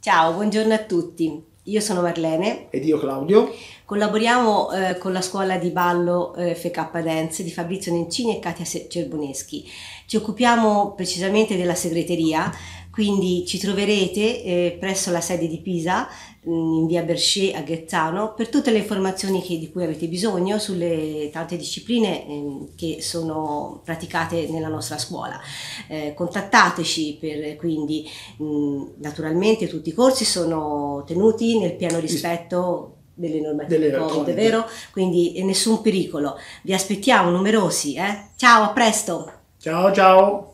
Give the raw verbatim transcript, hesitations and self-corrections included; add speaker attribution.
Speaker 1: Ciao, buongiorno a tutti. Io sono Marlene.
Speaker 2: Ed io Claudio.
Speaker 1: Collaboriamo eh, con la scuola di ballo eh, F K Dance di Fabrizio Nencini e Katia Cerboneschi. Ci occupiamo precisamente della segreteria, quindi ci troverete eh, presso la sede di Pisa, in via Berchet a Ghezzano, per tutte le informazioni che, di cui avete bisogno sulle tante discipline eh, che sono praticate nella nostra scuola. Eh, contattateci per, quindi mh, naturalmente tutti i corsi sono tenuti nel pieno rispetto delle normative
Speaker 2: delle
Speaker 1: Covid, è vero? Quindi nessun pericolo. Vi aspettiamo numerosi, eh? Ciao, a presto!
Speaker 2: Ciao ciao!